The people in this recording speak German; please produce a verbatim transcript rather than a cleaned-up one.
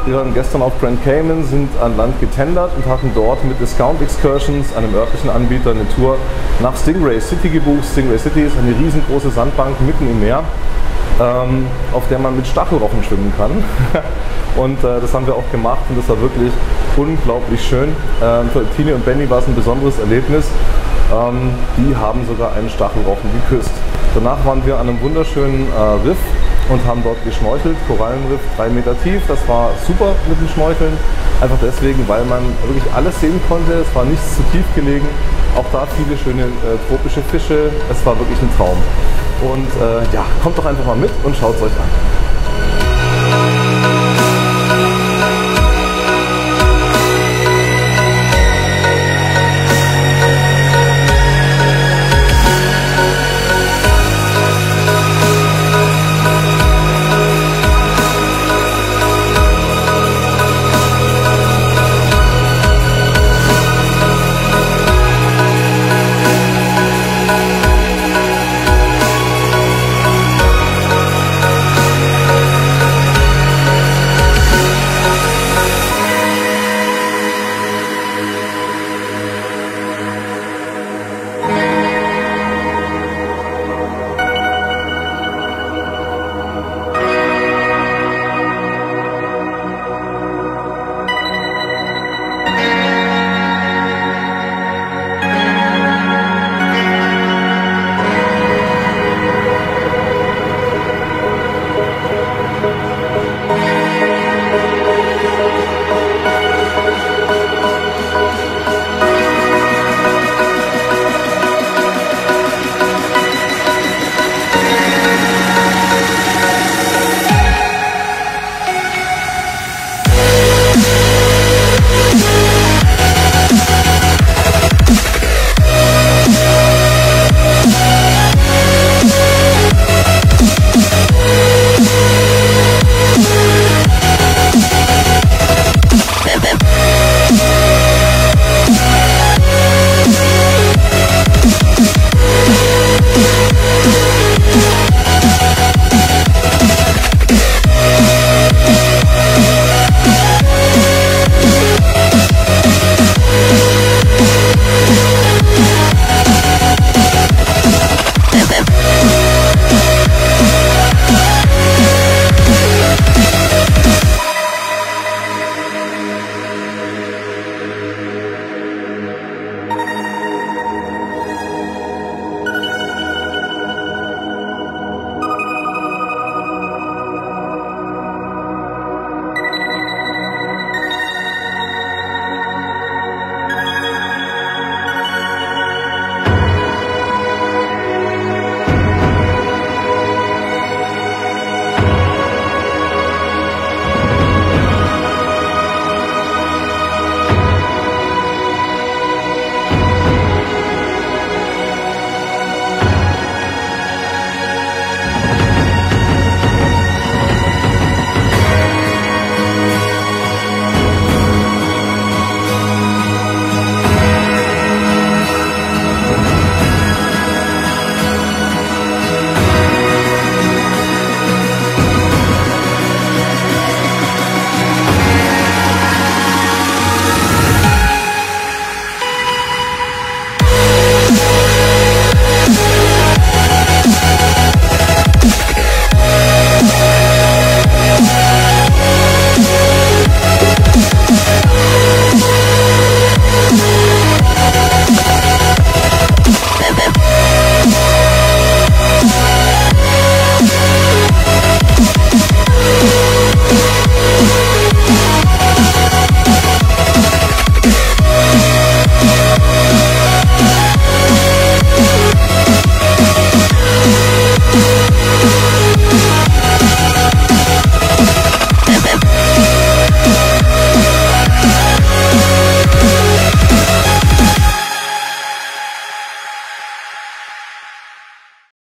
Wir waren gestern auf Grand Cayman, sind an Land getendert und hatten dort mit Discount Excursions, einem örtlichen Anbieter, eine Tour nach Stingray City gebucht. Stingray City ist eine riesengroße Sandbank mitten im Meer, ähm, auf der man mit Stachelrochen schwimmen kann. Und äh, das haben wir auch gemacht und das war wirklich unglaublich schön. Ähm, für Tini und Benny war es ein besonderes Erlebnis. Ähm, die haben sogar einen Stachelrochen geküsst. Danach waren wir an einem wunderschönen äh, Riff und haben dort geschnorchelt, Korallenriff, drei Meter tief. Das war super mit dem Schnorcheln, einfach deswegen, weil man wirklich alles sehen konnte. Es war nichts zu tief gelegen, auch da viele schöne äh, tropische Fische. Es war wirklich ein Traum. Und äh, ja, kommt doch einfach mal mit und schaut es euch an.